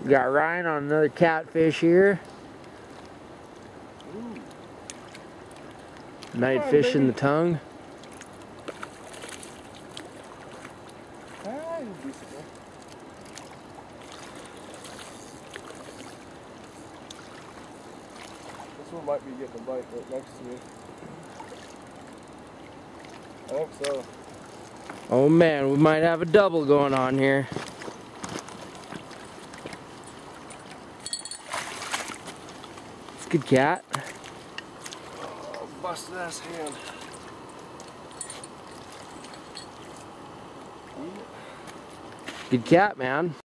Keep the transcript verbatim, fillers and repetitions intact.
We got Ryan on another catfish here. Ooh. Night on, fish baby. in the tongue. Ah, you'll be so good. This one might be getting a bite right next to me. I think so. Oh man, we might have a double going on here. It's a good cat. Oh, busted ass hand. Good cat, man.